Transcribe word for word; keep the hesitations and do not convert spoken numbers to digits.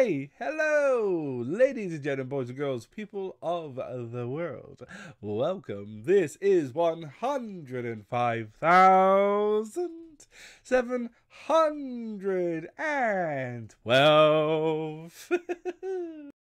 Hey, hello, ladies and gentlemen, boys and girls, people of the world. Welcome. This is one hundred five thousand seven hundred twelve.